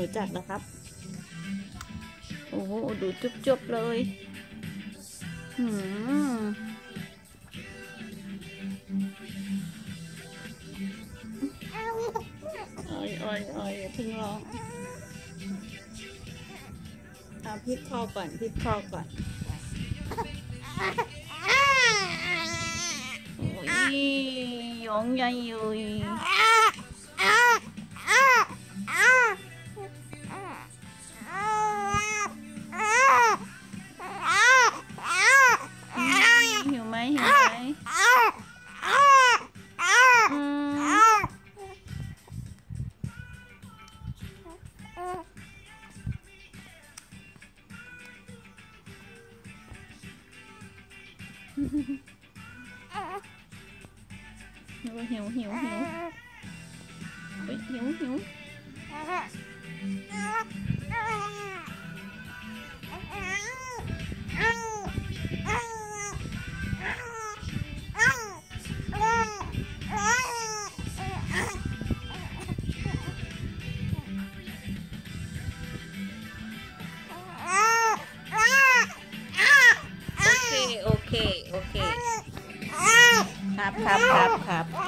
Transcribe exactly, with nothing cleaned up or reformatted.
รู้จักนะครับโอ้โหดูจุบๆเลยหืมอ้อยอ้อยอ้อยเพิ่งร้องเอาพริกคอก่อนพริกคอก่อนโอ้ยยองใหญ่เลยหิวไหมหิวไหมหิวหิวหิวหิวไปหิวหิวโอเคโอเคโอเคครับครับครับครับ